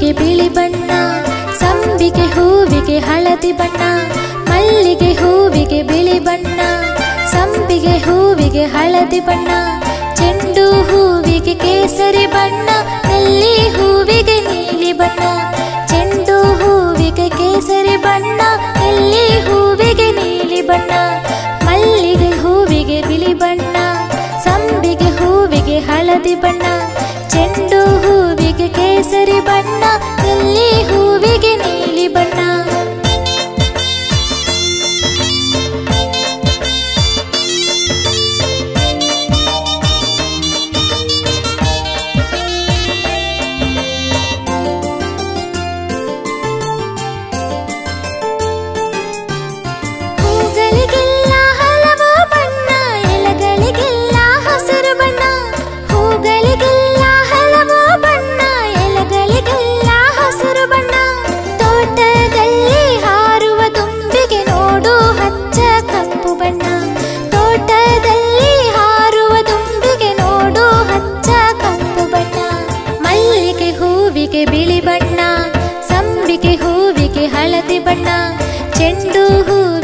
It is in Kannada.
ಹೂವಿಗೆ ಬಿಳಿ ಬಣ್ಣ, ಸಂಪಿಗೆ ಹೂವಿಗೆ ಹಳದಿ ಬಣ್ಣ. ಮಲ್ಲಿಗೆ ಹೂವಿಗೆ ಬಿಳಿ ಬಣ್ಣ, ಸಂಪಿಗೆ ಹೂವಿಗೆ ಹಳದಿ ಬಣ್ಣ. ಚೆಂಡು ಹೂವಿಗೆ ಕೇಸರಿ ಬಣ್ಣ, ನೆಲ್ಲಿ ಹೂವಿಗೆ ನೀಲಿ ಬಣ್ಣ. ಚೆಂಡು ಹೂವಿಗೆ ಕೇಸರಿ ಬಣ್ಣ, ನೆಲ್ಲಿ ಹೂವಿಗೆ ನೀಲಿ ಬಣ್ಣ. ಮಲ್ಲಿಗೆ ಹೂವಿಗೆ ಬಿಳಿ ಬಣ್ಣ, ಸಂಪಿಗೆ ಹೂವಿಗೆ ಹಳದಿ ಬಣ್ಣ. ಚೆಂಡು ಹೂವಿಗೆ ಕೇಸರಿ ಬಣ್ಣ, ನೆಲ್ಲಿ ಹೂವಿಗೆ ನೀಲಿ ಬಣ್ಣ. ಹೂಗಳಿಗೆಲ್ಲ ಹಲವು ಬಣ್ಣ, ಎಲೆಗಳಿಗೆಲ್ಲ ಹಸಿರು ಬಣ್ಣ. ಹೂಗಳಿಗೆಲ್ಲ ಹಲವು ಬಣ್ಣ, ಎಲೆಗಳಿಗೆಲ್ಲ ಹಸಿರು ಬಣ್ಣ. ತೋಟದಲ್ಲಿ ಹಾರುವ ತುಂಬಿಗೆ ನೋಡು ಹಚ್ಚ ಕಪ್ಪು ಬಣ್ಣ. ತೋಟದಲ್ಲಿ ಹಾರುವ ತುಂಬಿಗೆ ನೋಡು ಹಚ್ಚ ಕಪ್ಪು ಬಣ್ಣ. ಮಲ್ಲಿಗೆ ಹೂವಿಗೆ ಬಿಳಿ ಬಣ್ಣ, ಸಂಪಿಗೆ ಹೂವಿಗೆ ಹಳದಿ ಬಣ್ಣ. ಚೆಂಡು ಹೂವಿಗೆ